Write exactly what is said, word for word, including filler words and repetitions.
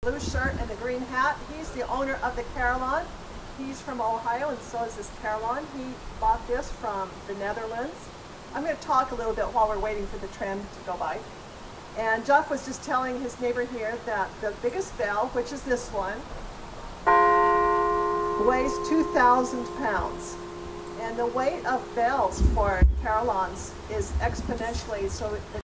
Blue shirt and the green hat. He's the owner of the Carillon. He's from Ohio, and so is this Carillon. He bought this from the Netherlands. I'm going to talk a little bit while we're waiting for the tram to go by. And Jeff was just telling his neighbor here that the biggest bell, which is this one, weighs two thousand pounds. And the weight of bells for Carillons is exponentially, so